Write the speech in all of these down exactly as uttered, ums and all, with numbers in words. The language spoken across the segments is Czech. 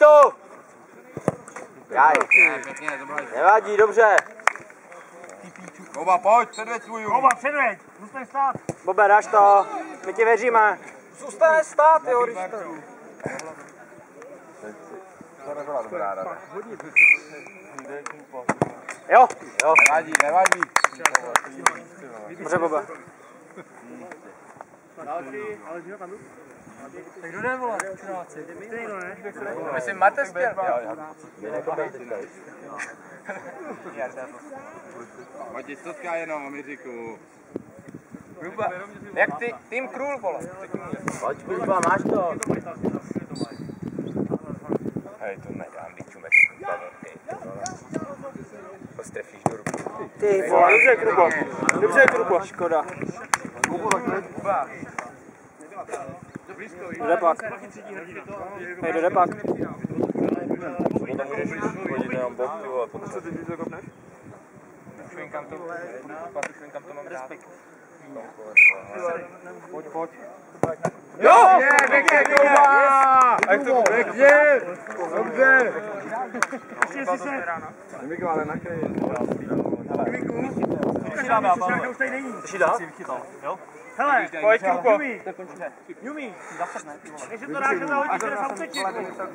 to! Jaj. Nevadí, dobře. Boba, pojď, předveď svůj. Boba, předveď, zůstaň stát. Bobe, dáš to, my ti věříme. Zůstane stát, jo, když to... To nebyla dobrá rada. Jo, jo. Nevadí, nevadí. Dobře, Bobe. Tak kdo jde, vole? Čuráci. Ty někdo ne? Myslím, máte zpět. Pojď, stotka jenom, Amiřiku. Jak ty, tým Krůl, vole. Pojď, Krupa, máš to. Hej, to nedám, když čumek. Postrefíš do ruky. Ty vole, dobře, Krupa. Dobře, Krupa, škoda. Jde pak. Hej, jde pak. Potom můžeš hodit jenom bok, ty vole, potom. Co ty to kopneš? Švinkám to, pak švinkám to mám rád. Pojď, pojď. Jo! Pěkně, Kuba! Pěkně! Dobře! Ještě si se... Mimiko, ale nakryj. Mimiku, ukaž nám, že už tady není. Jsi dál? Hele, Pojď, Kubo. Jumi. Jumi. Ještě to dáš za hodinu, které jsem uteči.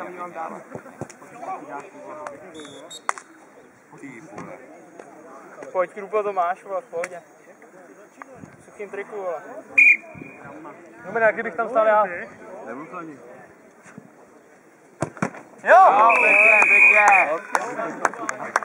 Pojď, Krupa, to máš, vole, v pohodě. V suchým triku, vole. Jumi, jak kdybych tam stál já. Nebudu to ani. Jo! Pěkně, pěkně.